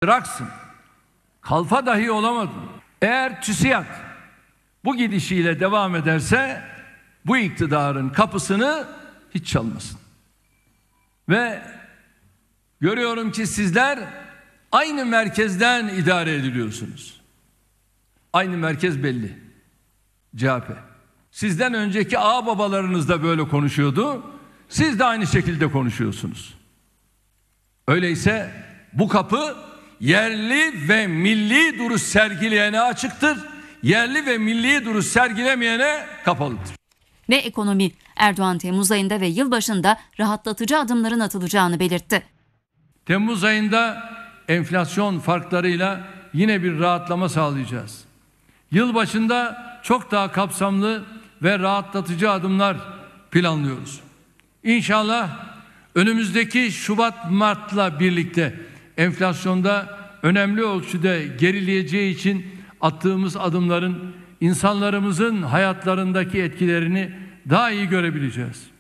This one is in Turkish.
bıraksın. Kalfa dahi olamadı. Eğer TÜSİAD bu gidişiyle devam ederse bu iktidarın kapısını hiç çalmasın. Ve görüyorum ki sizler aynı merkezden idare ediliyorsunuz. Aynı merkez belli. CHP. Sizden önceki ağababalarınız da böyle konuşuyordu. Siz de aynı şekilde konuşuyorsunuz. Öyleyse bu kapı yerli ve milli duruş sergileyene açıktır. Yerli ve milli duruş sergilemeyene kapalıdır. Ve ekonomi, Erdoğan Temmuz ayında ve yılbaşında rahatlatıcı adımların atılacağını belirtti. Temmuz ayında enflasyon farklarıyla yine bir rahatlama sağlayacağız. Yılbaşında çok daha kapsamlı ve rahatlatıcı adımlar planlıyoruz. İnşallah önümüzdeki Şubat-Mart'la birlikte enflasyonda önemli ölçüde gerileyeceği için attığımız adımların insanlarımızın hayatlarındaki etkilerini daha iyi görebileceğiz.